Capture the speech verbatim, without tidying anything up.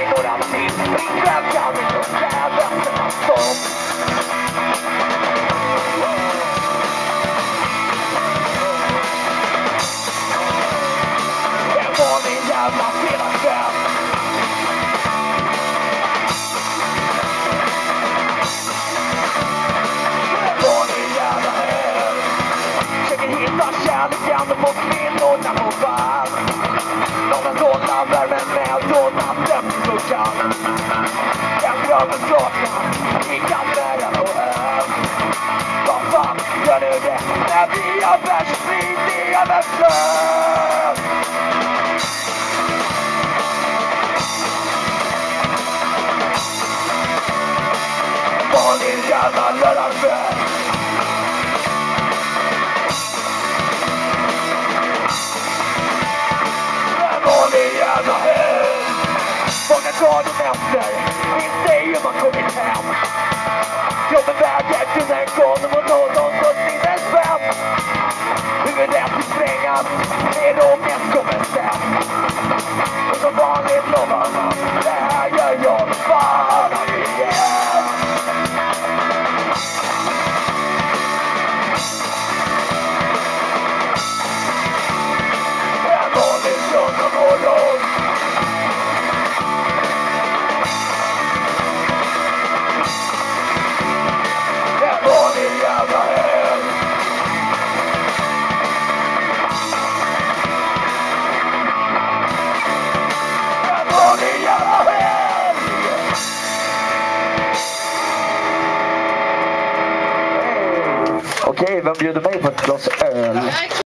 några till. Ikväll kan vi få städa en sång. Det var min jävla fredagskväll. Det var min jävla helg. Försöker hitta kärleken på kvinnorna på bar. Några dollar värmen med då natten blir så kall. Den drömmen saknar i kammaren och öl. Vad fan gör du det när vi har världsfrid i överflöd? Vanlig jävla lördagskväll. Vanlig jävla helg. Många dagen efter minns ej hur man kommit hem. Jobben väger till en gång och någon som sin en spänn. Huvudet i sprängat, det är då mest kommer sen. Och som vanligt lovar man, det här gör jag fan igen. En vanlig söndagsmorgon. En vanlig jävla helg. En vanlig jävla helg. Okej, vem bjuder mig på ett glas öl?